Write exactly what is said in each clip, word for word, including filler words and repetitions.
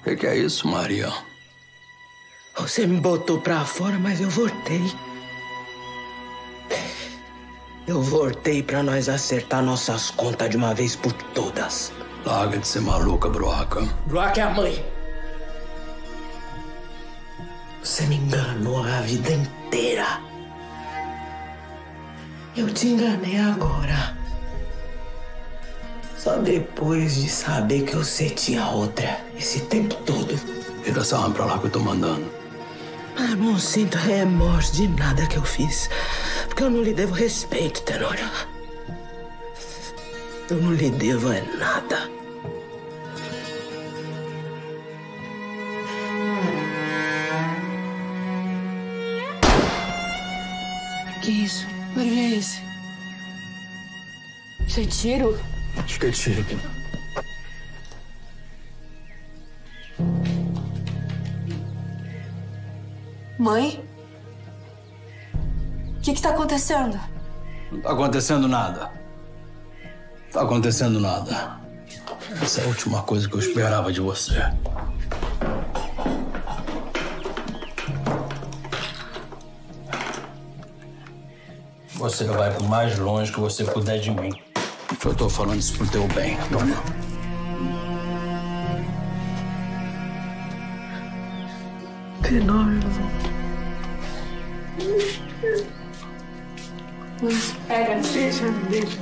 que, que é isso, Maria? Você me botou pra fora, mas eu voltei. Eu voltei pra nós acertar nossas contas de uma vez por todas. Larga de ser maluca, Broaca. Broaca é a mãe. Você me enganou a vida inteira. Eu te enganei agora. Só depois de saber que você tinha outra esse tempo todo. Vira essa arma pra lá que eu tô mandando. Ah, não sinto remorso de nada que eu fiz. Porque eu não lhe devo respeito, Tenório. Eu não lhe devo é nada. Que isso? Que barulho é esse? Isso é tiro? Acho que é tiro. Mãe? O que que tá acontecendo? Não tá acontecendo nada. Não tá acontecendo nada. Essa é a última coisa que eu esperava de você. Você vai pro mais longe que você puder de mim. Eu tô falando isso pro teu bem, toma. Tenório. Pega. Deixa, deixa.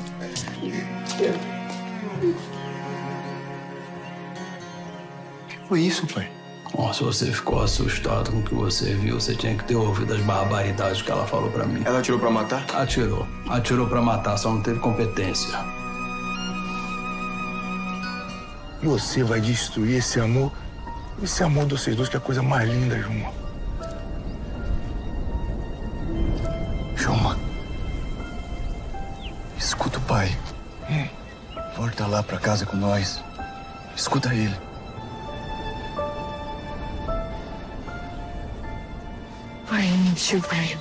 Que foi isso, pai? Oh, se você ficou assustado com o que você viu, você tinha que ter ouvido as barbaridades que ela falou pra mim. Ela atirou pra matar? Atirou. Atirou pra matar, só não teve competência. Você vai destruir esse amor? Esse amor de vocês dois que é a coisa mais linda, Juma. Juma. Escuta o pai. Hum. Volta lá pra casa com nós. Escuta ele. Pai, mentiu, pai.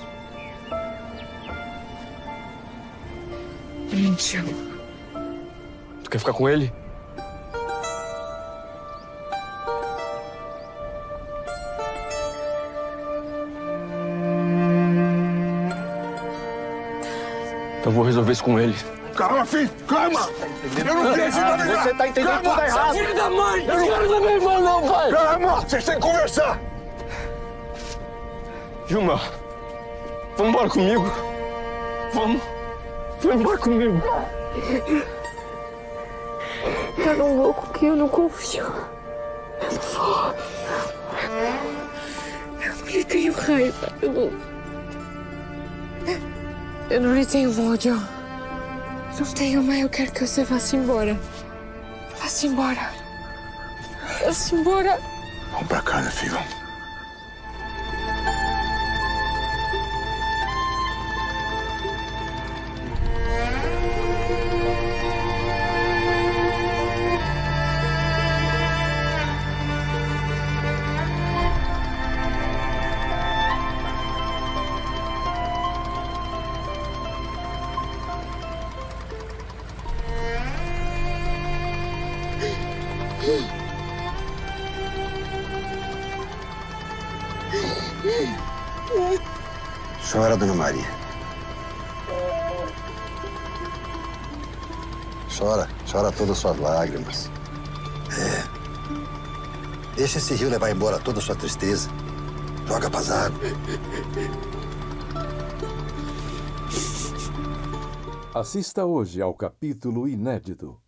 Mentiu. Tu quer ficar com ele? Então eu vou resolver isso com ele. Calma, filho! Calma! Eu não quero te Você tá entendendo tudo errado! Filho da mãe! Eu não quero ser meu irmão, não, pai! Calma! Vocês têm que conversar! Gilmar, vamos embora comigo. Vamos. Vamos embora comigo. Tá num louco que eu não confio. Eu não vou. Eu não lhe tenho raiva. Eu não... Eu não lhe tenho ódio. Eu não tenho, mas eu quero que você vá-se embora. Vá-se embora. Vá-se embora. Vamos pra casa, filho. Chora, Dona Maria. Chora, chora todas as suas lágrimas. É. Deixa esse rio levar embora toda a sua tristeza. Joga pras águas. Assista hoje ao capítulo inédito